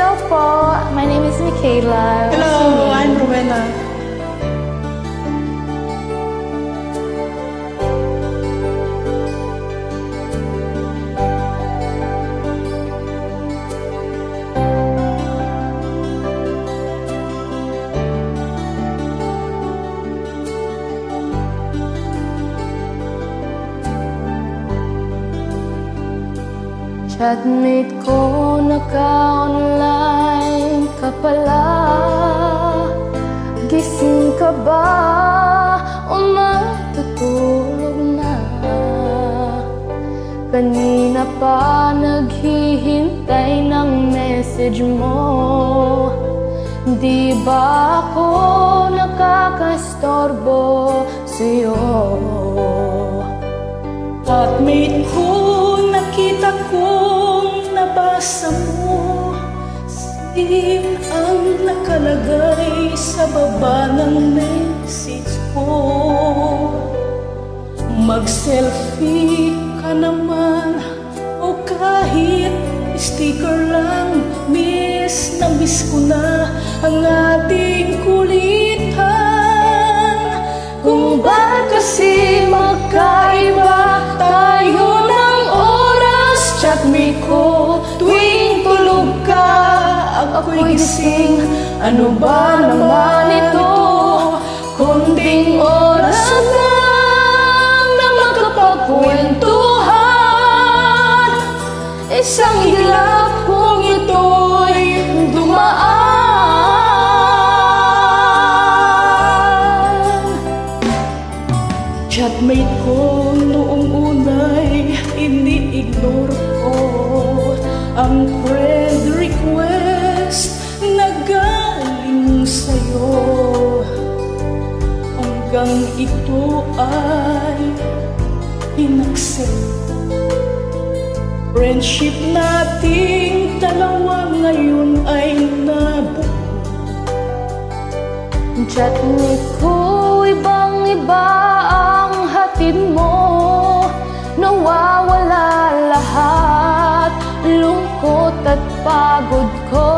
Hello po, my name is Michaela. Hello, I'm Rowena. Chatmate ko, naka-online ka pala. Gising ka ba o matutulog na? Kanina pa naghihintay ng message mo. Di ba ako nakakastorbo sa'yo? Chatmate ko, nakita kong nabasa mo. Same ang nakalagay sa baba ng message ko. Mag-selfie ka naman o kahit sticker lang. Miss na miss ko na ang ating kulitan. Kung ba kasi magkaiba tayo ng oras, chatmate ko, tuwing tulog ka, ako'y gising. Ano ba naman ito? Konting oras lang na makapagkwentuhan. Isang iglap kung ito'y dumaan. Chatmate ko, noong una'y ini-ignore ko ang friend request na galing sa'yo. Hanggang ito ay inaccept. Friendship nating dalawa ngayon ay nabuo. Chatmate ko, ibang-iba ang hatid mo. Nawawala lahat, lungkot at pagod ko.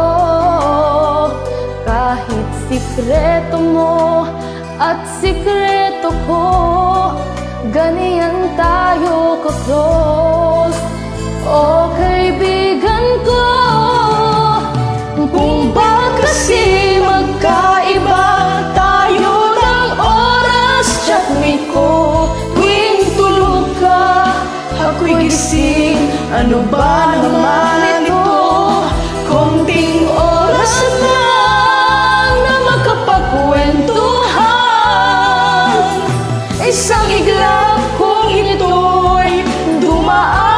Kahit sikreto mo at sikreto ko, ganyan tayo ka-close. O kaibigan ko, kung ba kasi magkaiba tayo ng oras, chatmate ko, tuwing tulog ka, ako'y gising. Ano ba naman ito? Konting oras lang na makapagkwentuhan. Isang iglap kung ito'y dumaan.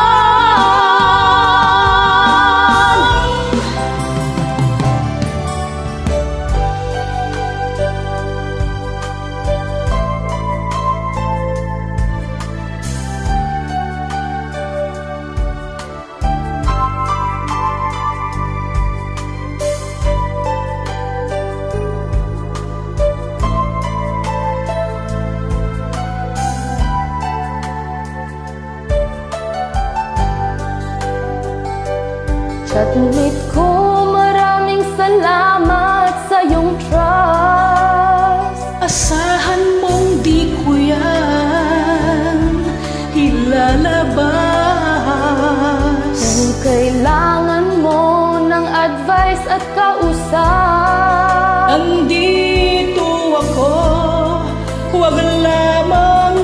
Chatmate ko, maraming salamat sa iyong trust. Asahan mong di ko yan ilalabas. Kung kailangan mo ng advice at kausap, Andito ako, huwag lamang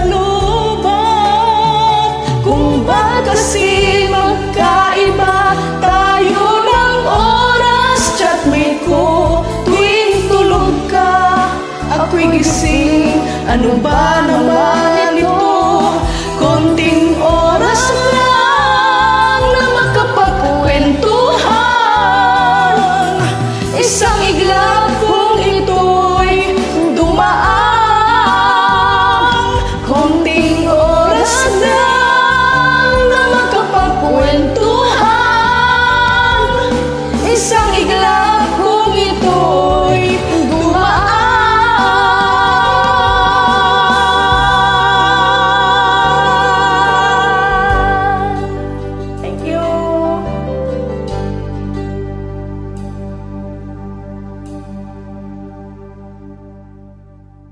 malubat. Kung ba kasi magkaiba tayo ng oras, chatmate ko, tuwing tulog ka, ako'y gising. Ano ba naman ito? Konting oras lang na makapagkwentuhan. Isang iglap kung ito'y dumaan. Konting oras lang na makapagkwentuhan. Isang iglap kung ito'y dumaan.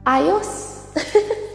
ayos.